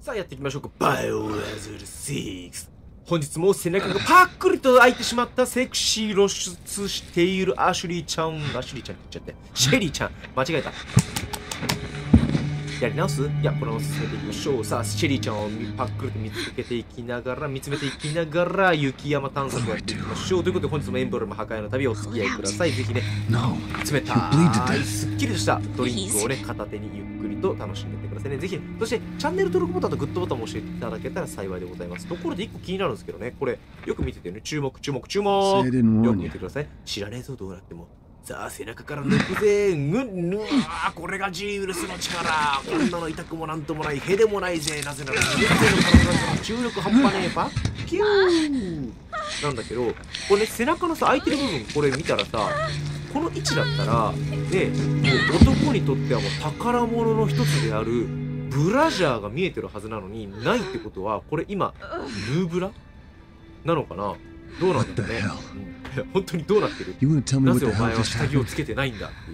さあやっていきましょうか。バイオハザード6。本日も背中がパックリと開いてしまったセクシー露出しているアシュリーちゃんって言っちゃって。シェリーちゃん。間違えた。やり直す？いや、これを進めていきましょう。さあ、シェリーちゃんをパックリと見つめていきながら、雪山探索をやっていきましょう。ということで、本日もエンブレム破壊の旅をお付き合いください。ぜひね、冷たい、すっきりとしたドリンクをね、片手にゆっくりと楽しんでいってくださいね。ぜひ、そして、チャンネル登録ボタンとグッドボタンも押していただけたら幸いでございます。ところで、1個気になるんですけどね、これ、よく見ててね、注目。よく見てください。知らねえぞ、どうなっても。さあ、背中から抜くぜ。これがジーウルスの力。こんなの痛くもなんともない、へでもないぜ。なぜなら、全然の体の重力半端ねえばピューなんだけど、これね、背中のさ、空いてる部分、これ見たらさ、この位置だったら、ね、もう男にとってはもう宝物の一つである、ブラジャーが見えてるはずなのに、ないってことは、これ今、ヌーブラなのかな？どうなんだろうね。本当にどうなってる？なぜお前は下着をつけてないんだっていう。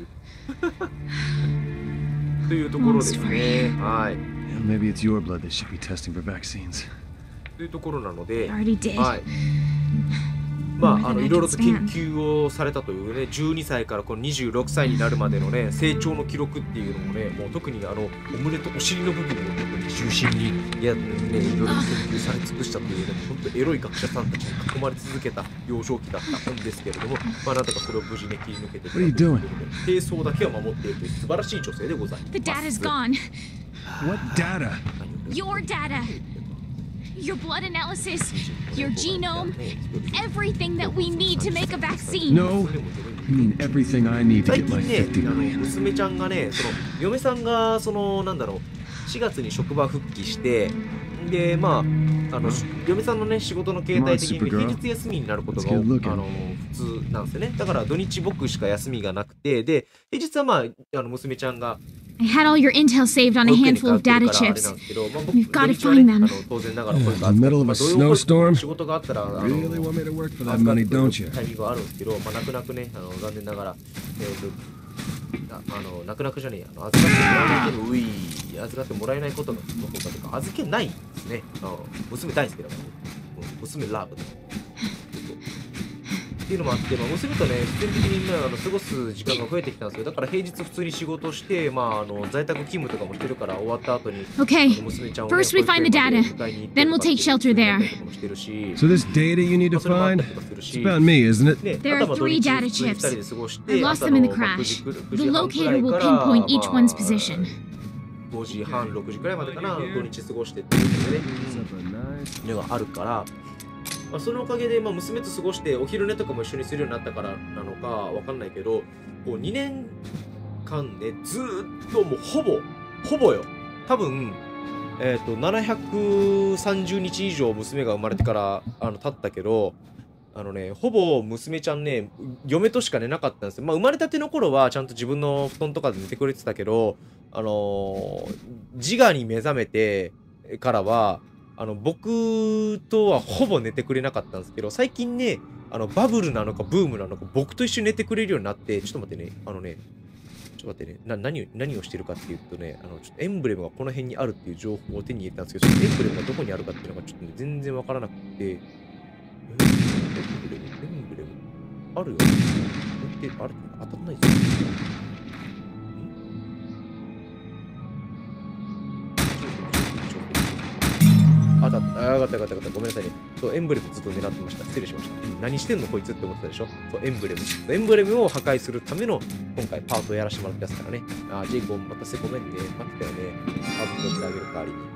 というところですね。はい。というところなので、はい。まあ、いろいろと研究をされたというね、12歳からこの26歳になるまでのね、成長の記録っていうのもね、もう特にお胸とお尻の部分を特に中心にいろいろ研究され尽くしたというね、本当エロい学者さんたちに囲まれ続けた幼少期だったんですけれども、まあなんとかそれを無事に切り抜けてくれたということで、低層だけは守っているという素晴らしい女性でございます。 The data's gone. What data? Your data. Your blood analysis, your genome, everything that we need to make a vaccine. No, I mean everything I need to 最 get my 近ね、 50. 娘ちゃんがね、嫁さんがなんだろう、4月に職場復帰して、で、まあ、嫁さんのね、仕事の形態的に平日休みになることが普通なんですよね。だから土日僕しか休みがなくて、で、平日はまあ、娘ちゃんが、 I had all your intel saved on a handful of data chips. We've got to find them. In the middle of a snowstorm? 仕事があったら、 Really want me to work for that money, don't you? タイミングがあるんですけど、まあ、泣く泣くね、残念ながら、泣く泣くじゃねえや、預かってもらえないけど、預かってもらえないことの方がとか、預けないんですね。娘大好きだから、娘ラブっていうのもあって、まあ、娘とね、必然的に過ごす時間が増えてきたんですよ。だから平日普通に仕事して、まあ、在宅勤務とかもしてるから、終わった後に、 Okay, 娘ちゃんをね、 first we find the data, then we'll take shelter there. So this data you need to find? It's about me, isn't it? There are 3 data chips. I lost them in the crash. The locator will pinpoint each one's position. 5時半、6時くらいまでかな、土日過ごしてっていうのでね、のがあるから、まあ、そのおかげで、まあ、娘と過ごしてお昼寝とかも一緒にするようになったからなのかわかんないけど、こう2年間ね、ずーっともうほぼよ。多分、730日以上娘が生まれてから経ったけど、ほぼ娘ちゃんね、嫁としか寝なかったんですよ。まあ、生まれたての頃はちゃんと自分の布団とかで寝てくれてたけど、自我に目覚めてからは、僕とはほぼ寝てくれなかったんですけど、最近ね、バブルなのかブームなのか、僕と一緒に寝てくれるようになって、ちょっと待ってね、何をしてるかっていうとね、ちょっとエンブレムがこの辺にあるっていう情報を手に入れたんですけど、エンブレムがどこにあるかっていうのがちょっとね、全然わからなくて、エンブレムあるよ。あれ当たんないですよ。あった。よかった。ごめんなさいね。そう、エンブレムずっと狙ってました。失礼しました。何してんのこいつって思ってたでしょ。そう、エンブレム。エンブレムを破壊するための、今回パートをやらせてもらってますからね。ジェイコン、待たせごめんね。待ってたよね。パート取ってあげる代わりに。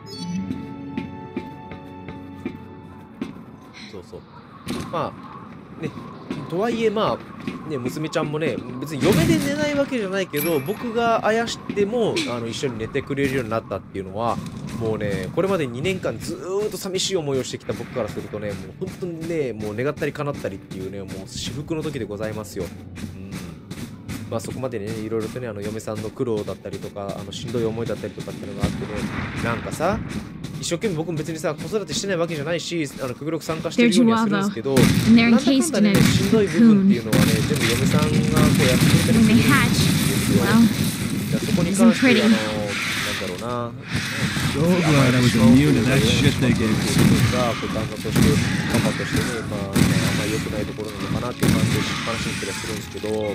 そう。まあ、ね。とはいえ、まあ、ね、娘ちゃんもね、別に嫁で寝ないわけじゃないけど、僕があやしても、一緒に寝てくれるようになったっていうのは、もうね、これまで2年間ずーっと寂しい思いをしてきた僕からするとね、もう本当にね、もう願ったり叶ったりっていうね、もう至福の時でございますよ。まあそこまでね、いろいろとね、嫁さんの苦労だったりとか、しんどい思いだったりとかっていうのがあってね、なんかさ、一生懸命僕も別にさ、子育てしてないわけじゃないし、極力参加してるようにはするんですけど、なんだかんだね、しんどい部分っていうのはね、全部嫁さんがこうやってくれたりするんですよ。そこに関して、なんだろう、 な。 So glad I was immune to that shit they gave us. が旦那としてパパとしてね、まあ、あんまり良くないところなのかなっていう感じでしっぱなしにしたりするんですけど、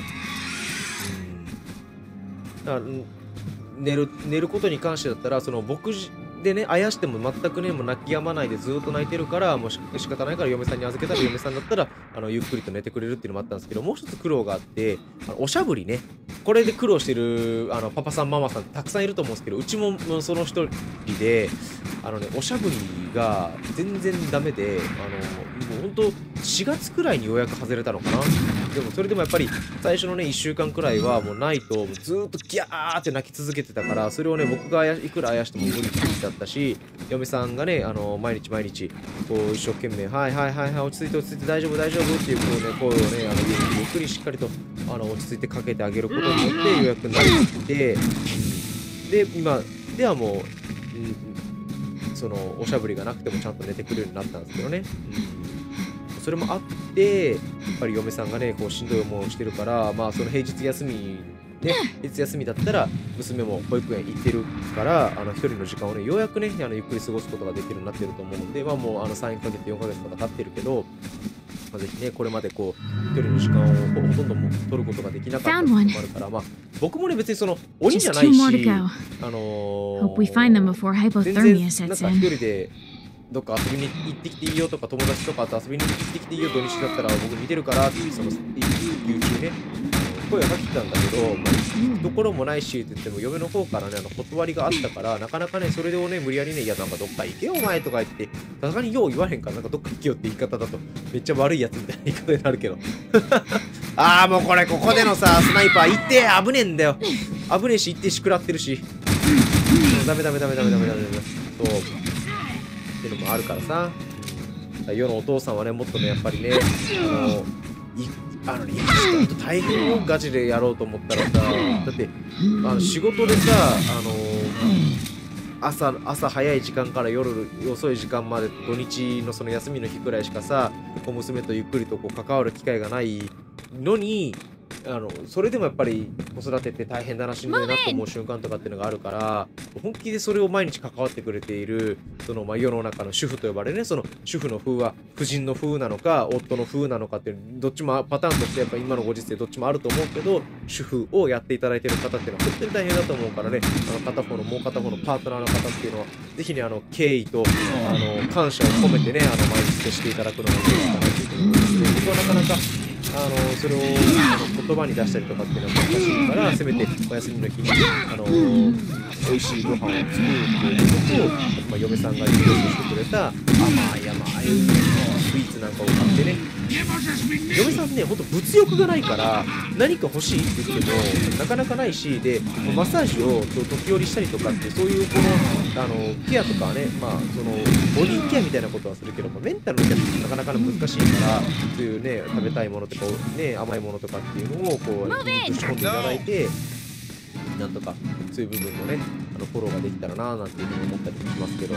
だから寝ることに関してだったら、その僕でね、あやしても全くね、もう泣き止まないでずっと泣いてるから、もう仕方ないから嫁さんに預けたら、嫁さんだったらゆっくりと寝てくれるっていうのもあったんですけど、もう一つ苦労があって、おしゃぶりね、これで苦労してるパパさんママさんたくさんいると思うんですけど、うちもその一人でおしゃぶりが全然ダメで、もうほんと4月くらいにようやく外れたのかな。でもそれでもやっぱり最初のね1週間くらいはもうないともうずーっとギャーって泣き続けてたから、それをね僕がいくらあやしても無理だったし、嫁さんがね毎日こう一生懸命はい落ち着いて大丈夫っていう声をねゆっくりしっかりと落ち着いてかけてあげることによってようやくなってで今ではもう、そのおしゃぶりがなくてもちゃんと寝てくれるようになったんですけどね。それもあって、やっぱり嫁さんがね、こうしんどい思いをしてるから、まあその平日休みだったら、娘も保育園行ってるから、一人の時間をね、ようやくね、ゆっくり過ごすことができるようになってると思うので、まあもう3ヶ月、4ヶ月とか経ってるけど、まあ、ぜひね、これまでこう、一人の時間をほとんども取ることができなかったこともあるから、まあ僕もね、別にその鬼じゃないし、 Hope we find them before 全 hypothermia 然なん sets か一 in. 人で、どっか遊びに行ってきていいよとか、友達とかと遊びに行ってきていいよ、土日だったら僕見てるからってその言う中ね、声をかけてたんだけど、まあ、行くところもないしって言っても、嫁の方からね、断りがあったから、なかなかね、それをね、無理やりね、いや、なんかどっか行けよ、お前とか言って、さすがによう言わへんから、なんかどっか行けよって言い方だと、めっちゃ悪いやつみたいな言い方になるけど。ああ、もうここでのさ、スナイパー行って、危ねえんだよ。危ねえし、行ってしくらってるし。ダメ。そう。っていうのもあるからさ、世のお父さんはね、もっとね、やっぱりね、ほんと大変よ、ガチでやろうと思ったらさ、だって、仕事でさ、朝早い時間から夜遅い時間まで、土日のその休みの日くらいしかさ、娘とゆっくりとこう関わる機会がないのに、それでもやっぱり子育てって大変だな、しんどいなと思う瞬間とかっていうのがあるから、本気でそれを毎日関わってくれている、その世の中の主婦と呼ばれるね、その主婦の風は夫人の風なのか、夫の風なのかっていう、どっちもパターンとしてやっぱ今のご時世どっちもあると思うけど、主婦をやっていただいている方っていうのは本当に大変だと思うからね、もう片方のパートナーの方っていうのは、ぜひね、敬意と感謝を込めてね、毎日接していただくのがいいかなというふうに思いますね。僕はなかなかそれを言葉に出したりとかっていうのは難しいから、せめてお休みの日に美味しいご飯を作るっていうことと、嫁さんがリクエストしてくれた甘いスイーツなんかを買ってね、嫁さんね、ほんと物欲がないから何か欲しいって言ってもなかなかないし、でマッサージを時折したりとかって、そういうこのケアとかはね、まあそのボディケアみたいなことはするけども、メンタルのケアってなかなか難しいから、そういうね、食べたいものとかね、甘いものとかっていうのをこうぶち込んでいただいて、なんとかそういう部分のね、フォローができたらなーなんていうふうに思ったりしますけど、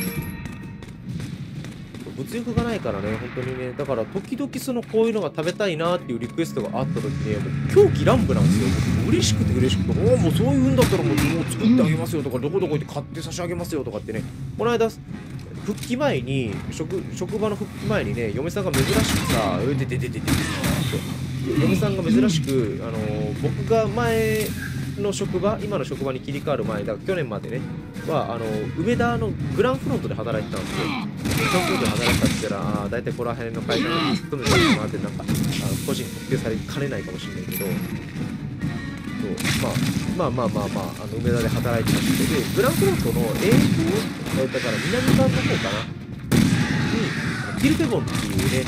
物欲がないからね、本当にね、だから時々こういうのが食べたいなーっていうリクエストがあった時ね、もう狂喜乱舞なんですよ。僕嬉しくてもうそういうんだったらもう作ってあげますよとか、どこ行って買って差し上げますよとかってね、この間復帰前に職場の復帰前にね、嫁さんが珍しくさ、嫁さんが珍しく僕が今の職場に切り替わる前だから、去年までねは梅田のグランフロントで働いてたんですよ。グランフロントで働いてたって言ったら、大体ここら辺の会社に勤めてもらって、なんか個人特定されかねないかもしれないけど、まあ梅田で働いてまして、でグランフロントのだから南側の方かなにティルペボンっていうね、フルー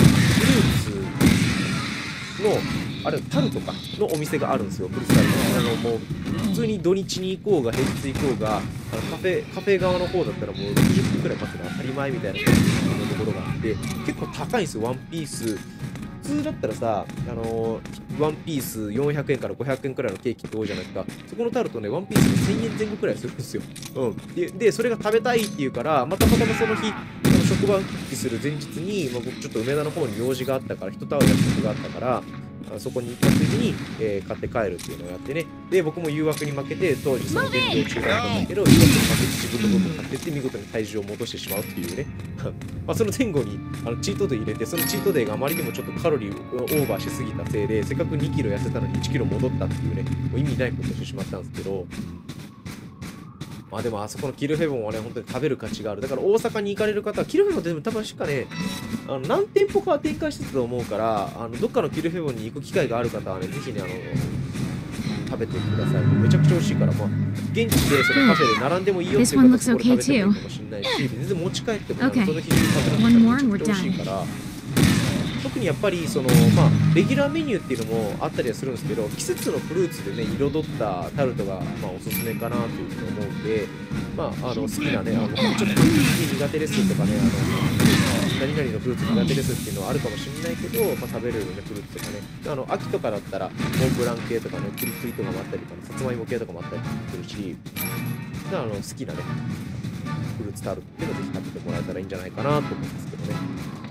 ツのタルトかのお店があるんですよ、フルーツタルト。もう普通に土日に行こうが平日行こうが、カフェ側の方だったらもう60分くらい待つのは当たり前みたいなところがあって、結構高いんですよ、ワンピース。普通だったらさ、ワンピース400円から500円くらいのケーキって多いじゃないですか。そこのタルトね、ワンピースで1000円前後くらいするんですよ。で、それが食べたいっていうから、またその日、職場復帰する前日に、僕ちょっと梅田の方に用事があったから、人と会う約束があったから、 そこに行った時に、買って帰るっていうのをやってね。で、僕も誘惑に負けて、当時その減量中だったんだけど、誘惑に負けて自分の分も買ってって見事に体重を戻してしまうっていうね。まあその前後にチートデー入れて、そのチートデーがあまりにもちょっとカロリーをオーバーしすぎたせいで、せっかく2キロ痩せたのに1キロ戻ったっていうね、もう意味ないことをしてしまったんですけど、まあでもあそこのキルフェボンはね、本当に食べる価値がある。だから大阪に行かれる方は、キルフェボンってでも多分確かね、何店舗かは展開してたと思うから、どっかのキルフェボンに行く機会がある方はね、ぜひね、食べてください。めちゃくちゃ美味しいから、まあ、現地でそのカフェで並んでもいいよっていう方はそこで食べてもいいかもしれないし、全然持ち帰っても、その日中食べるのがめちゃくちゃ美味しいから、特にやっぱりその、まあ、レギュラーメニューっていうのもあったりはするんですけど、季節のフルーツでね、彩ったタルトが、まあ、おすすめかなというふうに思うんで、まあ、好きなね、ちょっとフルーツ苦手ですとかね、何々のフルーツ苦手ですっていうのはあるかもしれないけど、まあ、食べれるね、フルーツとかね、秋とかだったら、モンブラン系とかね、クリクリとかもあったりとかね、さつまいも系とかもあったりするし、好きなね、フルーツタルトっていうのをぜひ食べてもらえたらいいんじゃないかなと思うんですけどね。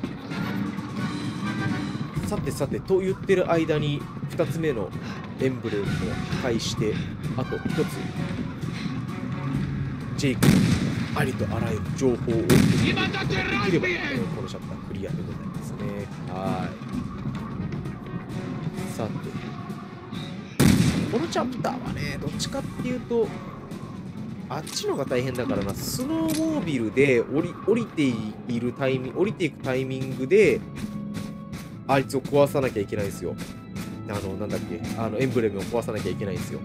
さてさてと言ってる間に2つ目のエンブレムを破壊して、あと1つジェイクのありとあらゆる情報を送ることができれば、このチャプタークリアでございますね。はい。さてこのチャプターはね、どっちかっていうとあっちのが大変だからな。スノーモービルで降りていくタイミングであいつを壊さなきゃいけないんですよ。なんだっけ、エンブレムを壊さなきゃいけないんですよ。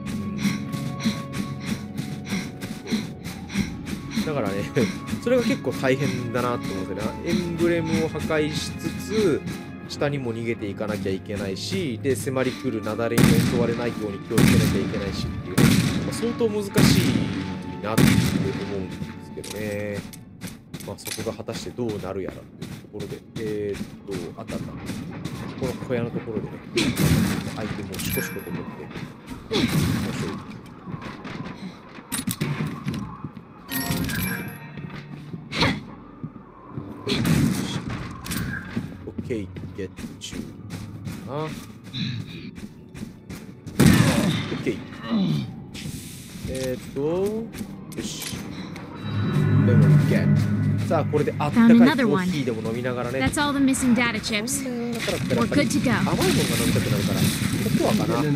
だからね、それが結構大変だなと思うんですよね。エンブレムを破壊しつつ、下にも逃げていかなきゃいけないし、で、迫り来る雪崩に襲われないように気をつけなきゃいけないしっていうね、相当難しいなって思うんですけどね。まあ、そこが果たしてどうなるやらっていうところで、あった。この小屋のところでね、アイテムをシコシコと持って、よいしょ。OK、ゲッチューな。OK。よし。メモリーゲット。さあ、これであったかいコーヒーでも飲みながらね。 That's all the missing data chips. We're good to go. 甘いものが飲みたくなるから、ココアかな。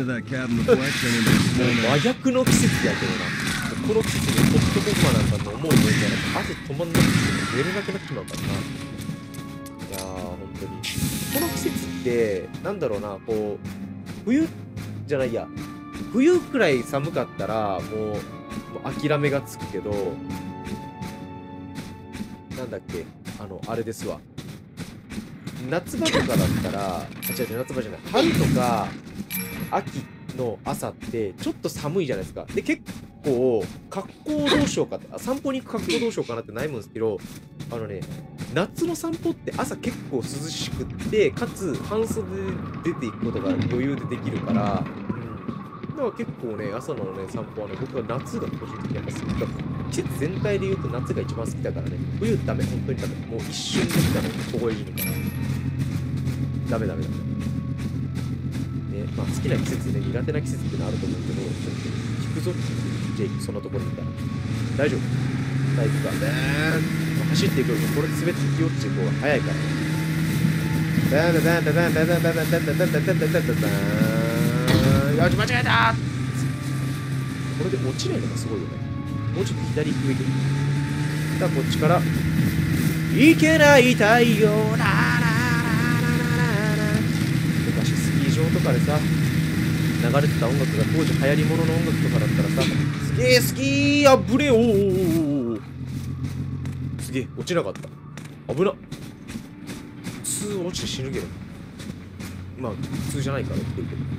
真逆の季節やけどな。この季節にホットココアなんかも思うようになら汗止まんなくて寝れなくなっちまうからな。いやー、本当に。この季節って、なんだろうな、こう、冬じゃないや。冬くらい寒かったら、もう諦めがつくけど、なんだっけ、あれですわ。夏場とかだったら、違う、夏場じゃない。春とか秋の朝ってちょっと寒いじゃないですか。で、結構、格好どうしようかって、散歩に行く格好どうしようかなって悩むんですけど、夏の散歩って朝結構涼しくって、かつ半袖で出ていくことが余裕でできるから、だから結構ね、朝のね、散歩はね、僕は夏が個人的にやっぱ好きだ。季節全体で言うと夏が一番好きだからね。冬ダメ、本当にダメ。もう一瞬できたら凍え死ぬから。ダメ。ね、まあ好きな季節で、ね、苦手な季節ってのあると思うけど、引くぞ、ジェイク、そんなところにいたら。大丈夫。さあ行くか。走っていくよりも、これで滑って引き落ちていく方が早いからね。よし、間違えた。これで落ちないのがすごいよね。もうちょっと左上行く。さあ、こっちから。いけない太陽な。昔スキー場とかでさ、流れてた音楽が当時流行り物の音楽とかだったらさ、すげえスキーあぶれおすげえ、落ちなかった。危な。普通落ちて死ぬけど。まあ、普通じゃないから言ってるけど。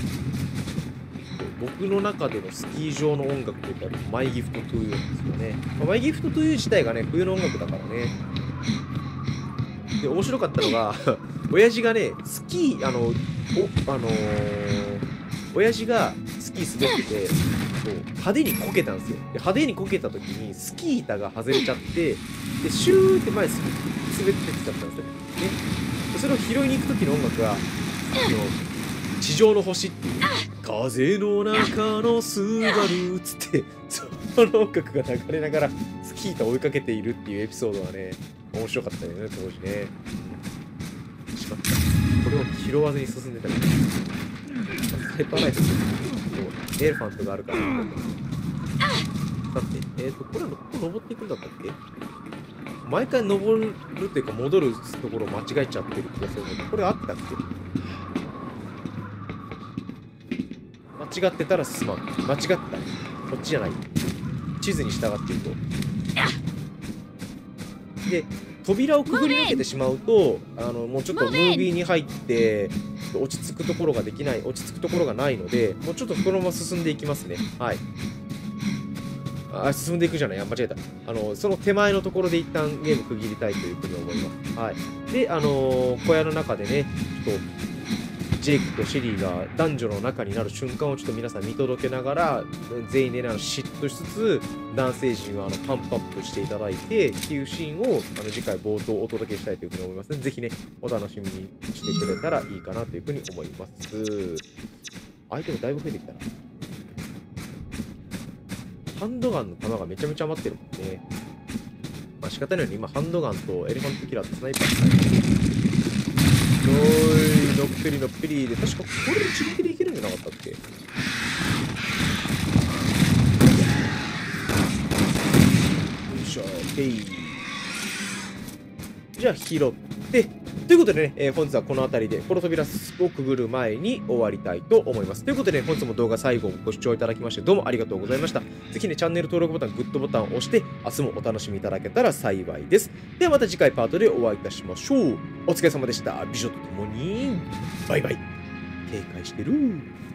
僕の中でのスキー場の音楽というか、マイギフトトゥーユーなんですよね。マイギフトトゥーユー自体がね、冬の音楽だからね。で、面白かったのが、親父がね、スキー、親父がスキー滑ってて、派手にこけたんですよ。で、派手にこけた時に、スキー板が外れちゃって、で、シューって前滑ってきちゃったんですよ。ね。それを拾いに行く時の音楽が、 地上の星っていう風の中のスバルつってその音楽が流れながらスキータ追いかけているっていうエピソードはね面白かったよね当時ね。しまった、これを拾わずに進んでたからヘッパーナイフエレファントがあるからだってこれはここ登っていくんだったっけ。毎回登るっていうか戻るところを間違えちゃってる気がするけど、これあったっけ。間違ってたらすまん。間違った。こっちじゃない。地図に従っていくと。で、扉をくぐり抜けてしまうと、もうちょっとムービーに入って、落ち着くところがないので、もうちょっとこのまま進んでいきますね。はい。進んでいくじゃない。間違えた。その手前のところで一旦ゲーム区切りたいというふうに思います。はい。で、小屋の中でね、ちょっと、ジェイクとシェリーが男女の中になる瞬間をちょっと皆さん見届けながら、全員で嫉妬しつつ、男性陣はパンプアップしていただいて、っていうシーンを次回冒頭お届けしたいというふうに思いますので、ぜひね、お楽しみにしてくれたらいいかなというふうに思います。アイテムだいぶ増えてきたな。ハンドガンの弾がめちゃめちゃ余ってるもんね。まあ仕方ないように今ハンドガンとエレファントキラーとスナイパーのっぺりのっぺりで、確かこれで自力でいけるんじゃなかったっけ。よいしょ、じゃあ拾ってということでね、本日はこの辺りでこの扉をくぐる前に終わりたいと思います。ということで、ね、本日も動画最後ご視聴いただきましてどうもありがとうございました。ぜひねチャンネル登録ボタン、グッドボタンを押して明日もお楽しみいただけたら幸いです。ではまた次回パートでお会いいたしましょう。お疲れ様でした。美女と共にバイバイ。警戒してる。